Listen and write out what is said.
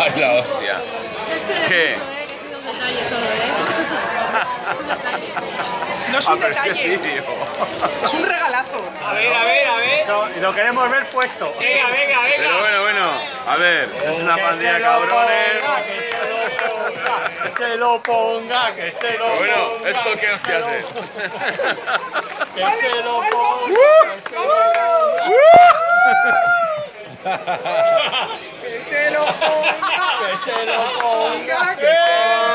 cago en la hostia. ¿Qué? No es un detalle, es un regalazo. A ver. Y lo queremos ver puesto. Venga. Pero bueno, a ver, es una pandilla de cabrones. Que se lo ponga, que se lo ponga. Bueno, ¿esto qué hostias es? Que se lo ponga. Que se lo ponga. Que se lo ponga.